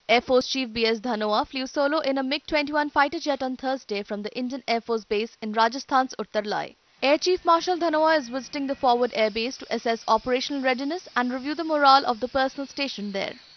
Air Force Chief B.S. Dhanoa flew solo in a MiG-21 fighter jet on Thursday from the Indian Air Force base in Rajasthan's Utarlai. Air Chief Marshal Dhanoa is visiting the forward air base to assess operational readiness and review the morale of the personnel stationed there.